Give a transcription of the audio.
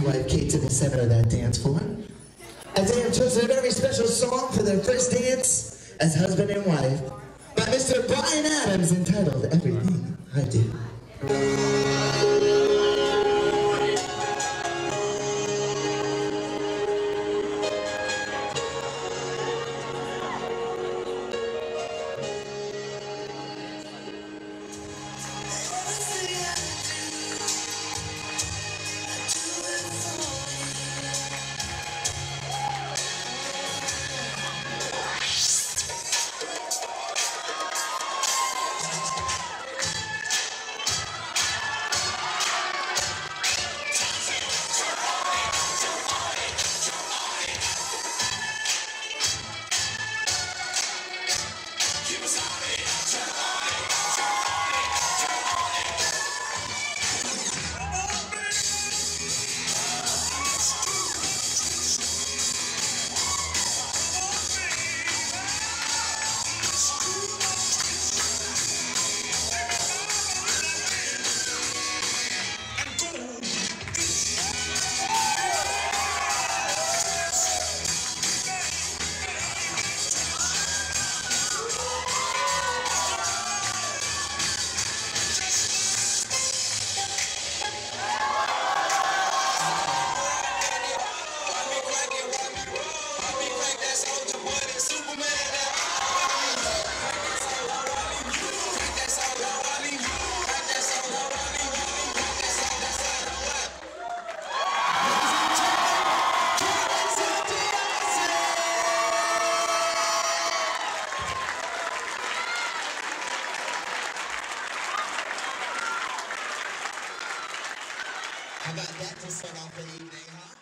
wife Kate to the center of that dance floor, as they have chosen a very special song for their first dance as husband and wife by Mr. Brian Adams, entitled Everything I Do. How about that to start off the evening, huh?